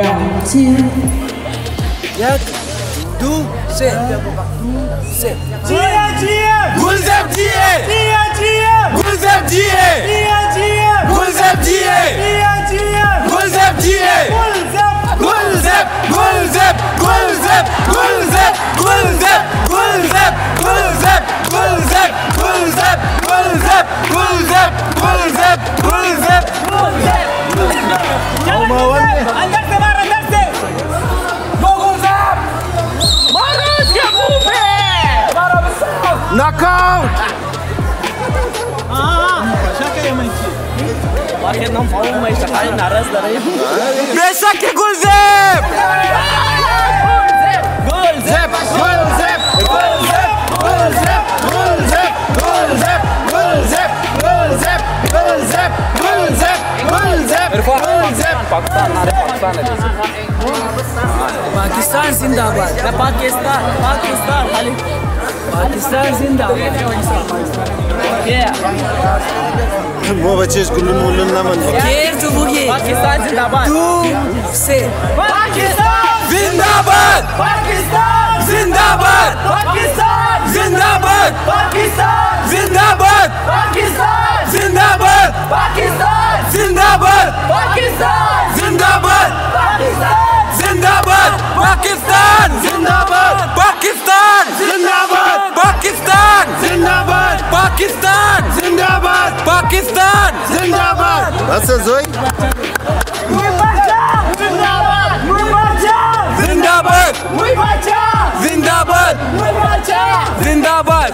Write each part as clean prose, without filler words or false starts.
Round 2. एक दो से Gulzaib jiye! Gulzaib jiye Gulzaib jiye Gulzaib jiye Gulzaib Gulzaib Gulzaib Gulzaib Gulzaib Gulzaib Gulzaib Gulzaib Gulzaib Gulzaib Gulzaib Gulzaib Gulzaib Knockout! बेशक के गुलज़ैब! गुलज़ैब! गुलज़ैब! गुलज़ैब! गुलज़ैब! गुलज़ैब! गुलज़ैब! गुलज़ैब! गुलज़ैब! गुलज़ैब! गुलज़ैब! गुलज़ैब! गुलज़ैब! पाकिस्तान जिंदाबाद पाकिस्तान खाली पाकिस्तान जिंदाबाद مو بچهش گلون ولون نمن خیر تو بگی पाकिस्तान जिंदाबाद دو سه Pakistan! जिंदाबाद! Pakistan! जिंदाबाद! Pakistan! जिंदाबाद! Pakistan! जिंदाबाद! Pakistan! जिंदाबाद! Pakistan! जिंदाबाद! Pakistan! जिंदाबाद! Pakistan! जिंदाबाद! पाकिस्तान! जिंदाबाद! पाकिस्तान! जिंदाबाद! पाकिस्तान! जिंदाबाद! पाकिस्तान! जिंदाबाद! Nasıl Zoy? जिंदाबाद! जिंदाबाद! जिंदाबाद!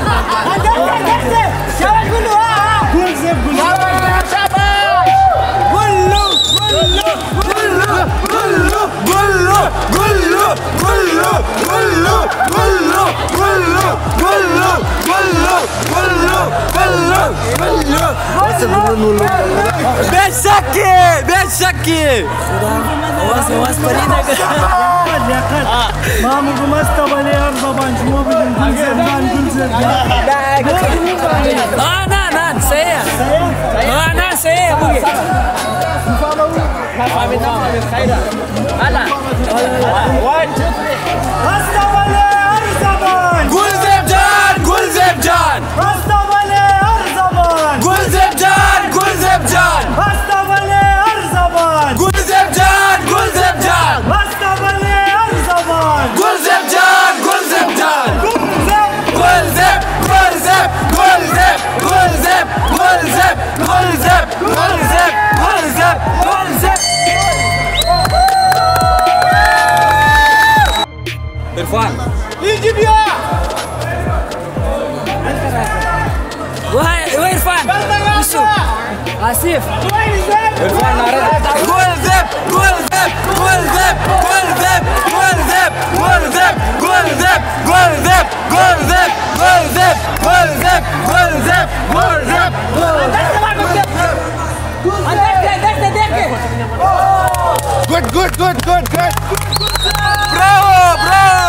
Nasıl gulun ولون बेशक्की बेशक्की आवाज परीदा مامو مستوى الأرض بانجمو بالجنزير نان سيء نان سيء بگی مستوى الأرض गुलज़ैब जान गुलज़ैब जान مستوى الأرض गुलज़ैब जान गुलज़ैब जान مستوى الأرض गुलज़ैब जान गुलज़ैब जान مستوى الأرض गुलज़ैब जान गुलज़ैब जान गुलज़ैब गुलज़ैब गुलज़ैब गुलज़ैब गुलज़ैब गुलज़ैब गुलज़ैब गुलज़ैब गुलज़ैब इरफान وإرفان وشو آسف इरफान नारा गुलज़ैब गुलज़ैब गुलज़ैब गुलज़ैब गुलज़ैब गुलज़ैब गुलज़ैब गुलज़ैब गुलज़ैब गुलज़ैब गुलज़ैब गुलज़ैब Good, good, good, good, good. Bravo, bravo.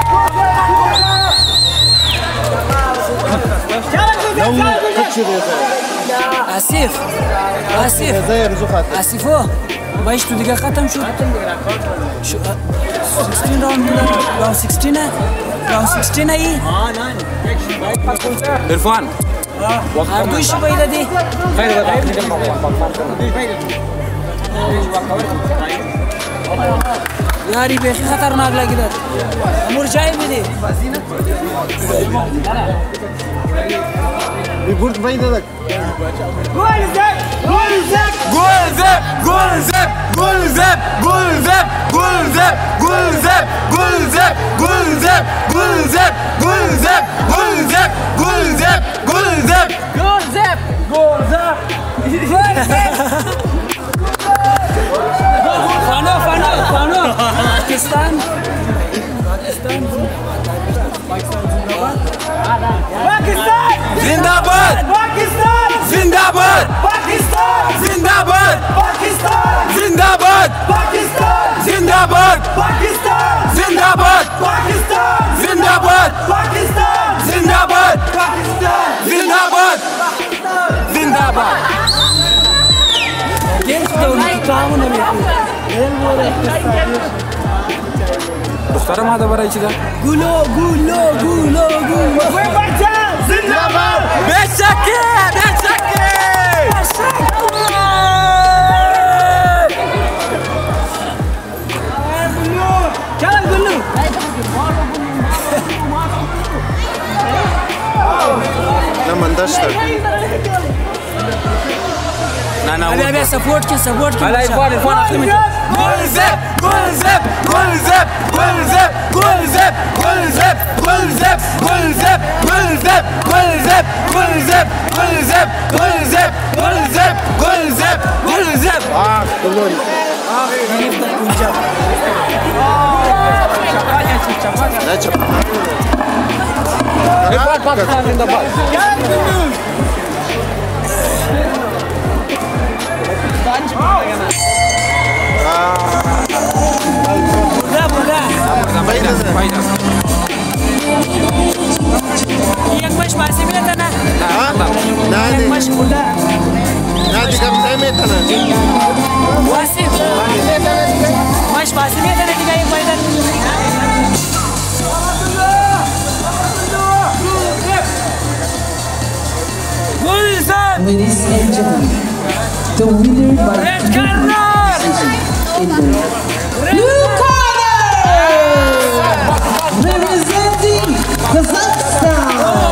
آسف آسف آسفو باش تو دیگه ختم شد 16 راوند 16 راوند 16 ای Irfan هر دویش باید دی یاری بیخی خطرناک لگی داد امور جای میدی Burada bayıldık. गुलज़ैब गुलज़ैब गुलज़ैब गुलज़ैब गुलज़ैब गुलज़ैब गुलज़ैब गुलज़ैब गुलज़ैब गुलज़ैब गुलज़ैब गुलज़ैब गुलज़ैब गुलज़ैब Gulzaib Fano Pakistan जिंदाबाद Pakistan! जिंदाबाद Pakistan! जिंदाबाद Pakistan! जिंदाबाद Pakistan! जिंदाबाद Pakistan! जिंदाबाद Pakistan! जिंदाबाद Pakistan! जिंदाबाद Pakistan! जिंदाबाद जिंदाबाद Genç de onu tutamını bekliyor. دختر ما ده برای چی ده؟ گولو زنده‌باد بشکه چل گولو نه من داشتم نه ابي سپورت کی حالا ایفان اخلی میشه گلزب نه چه ایفان پاس این دفعه یک مش بازی می‌کنه نه نه مش بوده نه دیگه نمیتونه واسه مش بازی می‌کنه دیگه یک پایدار گلزن Ladies and gentlemen, the winner by red corner blue corner, representing Kazakhstan,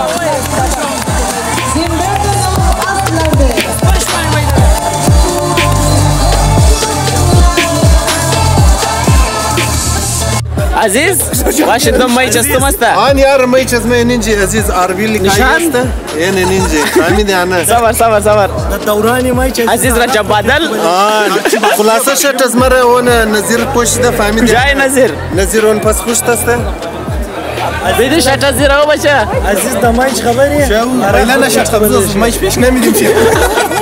Zimbabwe Aslander. push my way عزیز باشه دم مای چستم است آن یار می چیز می نینجی عزیز آرویلی نشان؟ کایی است این نینجی فهمیدی آنه صبر دورانی مای چه عزیز رجب بدل خلاصه شد از مره اون نظیر پشت فهمیدی جای نظیر نظیر اون پس خوشت است بیدی شد نظیر او باشه عزیز دمایش خبری فعلا نشد خبز مایش پیش نمیدیم چی